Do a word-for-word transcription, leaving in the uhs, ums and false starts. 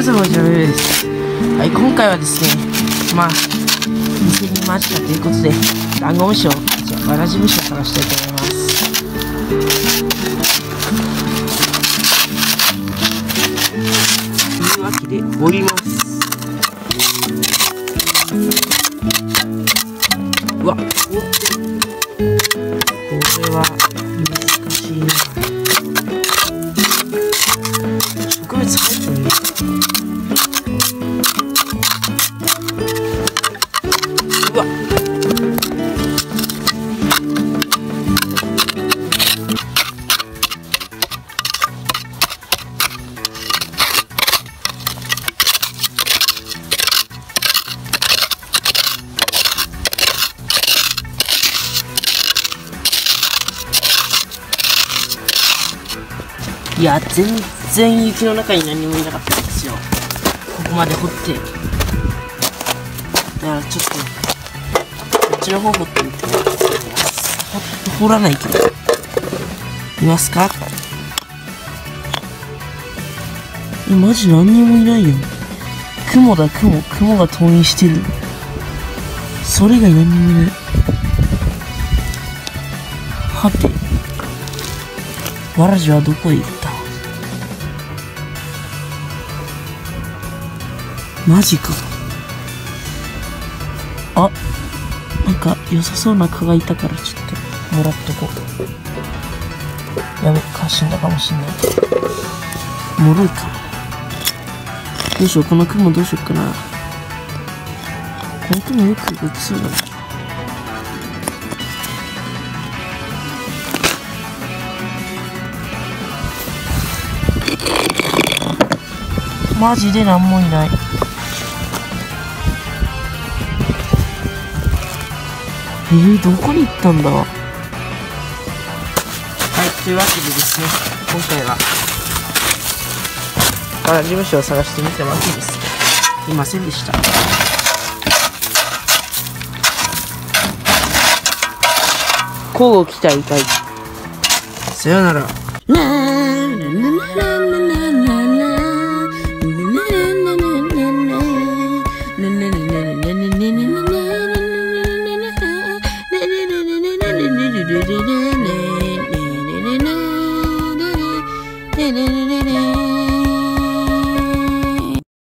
さんこんにちは、です。はい、今回はですね、まあ、店に待ったということで、ダンゴムシを、じゃあ、わらじ虫を探したいと思います。というわけで、降ります。うわ、凍ってる。これは、難しいな。植物入ってるね。うわっ。いや、全然雪の中に何もいなかったんですよ。ここまで掘って。だからちょっと、こっちの方掘ってみて。掘らないけど。いますか？え、マジ何にもいないよ。雲だ、雲。雲が遠いしてる。それ以外何にもいない。はて。わらじはどこへ行った？マジか。あ、なんか良さそうな蚊がいたからちょっともらっとこう。やべ、蚊死んだかもしんない。もろいか。どうしよう、この雲どうしようかな。この雲よく動きそうだな。マジで何もいない。えー、どこに行ったんだ。はい、というわけでですね、今回はわらじ虫を探してみたわけです。いませんでした。交互期待いたい。さよなら。